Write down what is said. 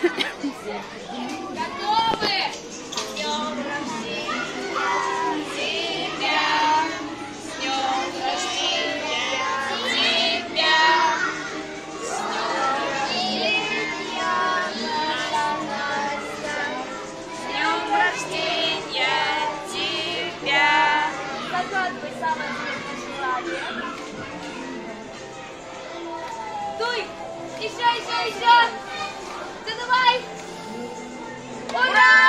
Готовы? С днем рождения тебя! С днем рождения тебя! С днем рождения, наша Настя! С днем рождения тебя! Загадывай самое вкусное желание. Дуй! Еще! Задувай! Ура!